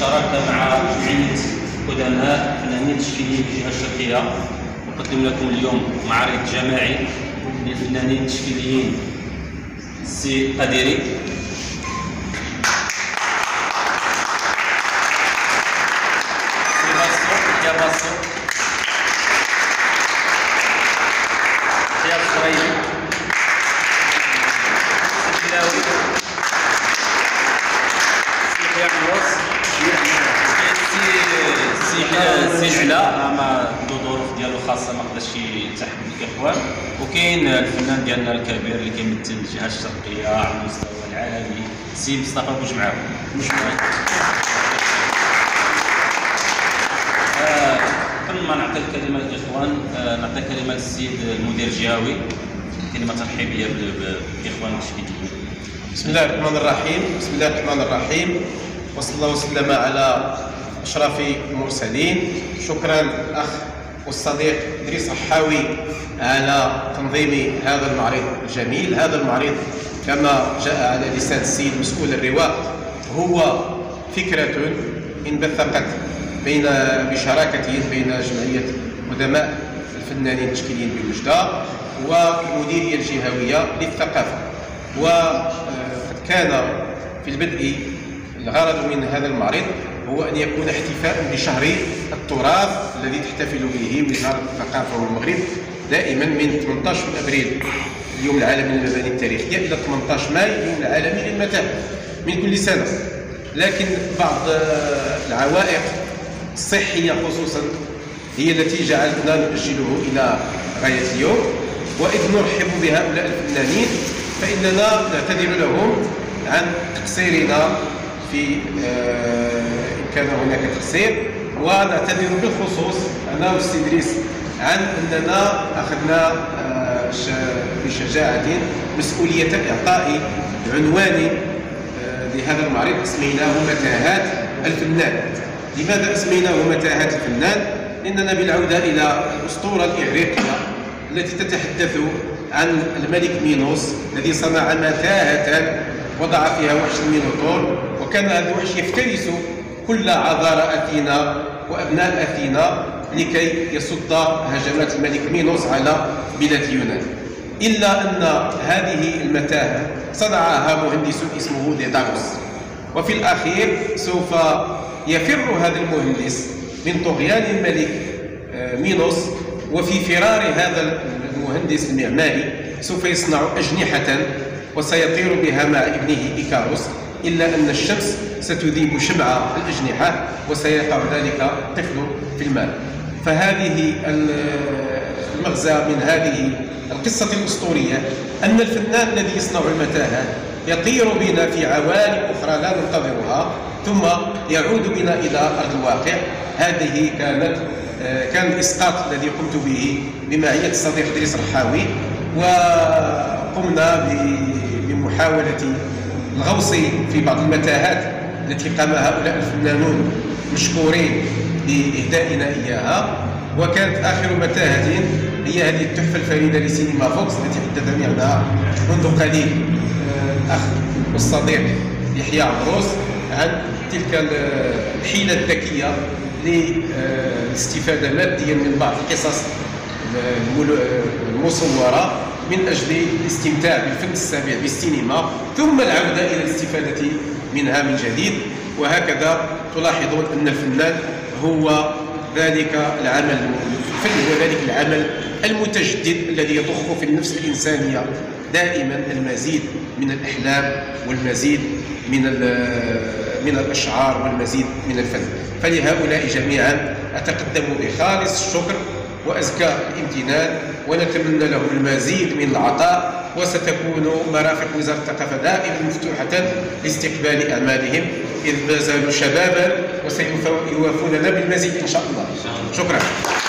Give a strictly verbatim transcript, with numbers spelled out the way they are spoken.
بالشراكه مع جمعيه قدماء فنانين تشكيليين في الجهه الشرقيه. نقدم لكم اليوم معرض جماعي للفنانين التشكيليين السي قديري. يا باسو يا شريف سكلاوي سي حمص سي سي علا مع الظروف ديالو خاصه ما قدرش يلتحق بالاخوان. وكاين الفنان ديالنا الكبير اللي كيمثل الجهه الشرقيه على المستوى العالمي سي مصطفى بوجمعاوي. قبل ما نعطي الكلمه للاخوان نعطي كلمه للسيد المدير الجهوي، كلمه ترحيبيه بالاخوان التشكيليين. بسم الله الرحمن الرحيم. بسم الله الرحمن الرحيم وصلى الله وسلم على اشرف المرسلين. شكرا الاخ والصديق ادريس رحاوي على تنظيم هذا المعرض الجميل. هذا المعرض كما جاء على لسان السيد مسؤول الرواء هو فكره انبثقت بين بشراكة بين جمعية قدماء الفنانين التشكيليين بوجدة والمديرية الجهوية للثقافة. وقد كان في البدء الغرض من هذا المعرض هو أن يكون احتفاء بشهر التراث الذي تحتفل به وزارة الثقافة والمغرب دائما من ثمانية عشر أبريل اليوم العالمي للمباني التاريخية إلى ثمانية عشر ماي اليوم العالمي للمتاحف من كل سنة. لكن بعض العوائق الصحية خصوصا هي التي جعلتنا نؤجله إلى غاية اليوم. وإذ نرحب بهؤلاء الفنانين فإننا نعتذر لهم عن تقصيرنا في إن كان هناك تقصير، ونعتذر بالخصوص أنا والسي إدريس عن أننا أخذنا بشجاعة مسؤولية إعطاء عنوان لهذا المعرض اسميناه متاهات الفنان. لماذا اسميناه متاهات الفنان؟ لأننا بالعودة إلى الأسطورة الإغريقية التي تتحدث عن الملك مينوس الذي صنع متاهة وضع فيها وحش المينوتور، وكان هذا الوحش يفترس كل عذار أثينا وأبناء أثينا لكي يصد هجمات الملك مينوس على بلاد اليونان. إلا أن هذه المتاهة صنعها مهندس اسمه ديدالوس، وفي الأخير سوف يفر هذا المهندس من طغيان الملك مينوس، وفي فرار هذا المهندس المعماري سوف يصنع أجنحة وسيطير بها مع ابنه إيكاروس، إلا أن الشمس ستذيب شمع الأجنحة وسيقع ذلك الطفل في الماء. فهذه المغزى من هذه القصة الأسطورية أن الفنان الذي يصنع المتاهة يطير بنا في عوالم أخرى لا ننتظرها ثم يعود بنا إلى أرض الواقع. هذه كانت كان الإسقاط الذي قمت به بمعية الصديق ادريس رحاوي، وقمنا بمحاولة الغوص في بعض المتاهات التي قام هؤلاء الفنانون مشكورين بإهدائنا إياها. وكانت آخر متاهة هي هذه التحفة الفريدة لسينما فوكس التي حدثني عنها منذ قليل الأخ والصديق يحيى عبروس عن تلك الحيلة الذكية للاستفادة ماديا من بعض القصص المصورة من أجل الاستمتاع بالفن السابع بالسينما ثم العودة إلى الاستفادة منها من جديد. وهكذا تلاحظون أن الفنان هو ذلك العمل الفن هو ذلك العمل المتجدد الذي يضخ في النفس الإنسانية دائما المزيد من الأحلام والمزيد من من الأشعار والمزيد من الفن. فلهؤلاء جميعا أتقدم بخالص الشكر وأزكى الامتنان، ونتمنى لهم المزيد من العطاء، وستكون مرافق وزارة الثقافة دائما مفتوحة لاستقبال أعمالهم إذ ما زالوا شبابا وسيوافوننا بالمزيد إن شاء الله. شكرا.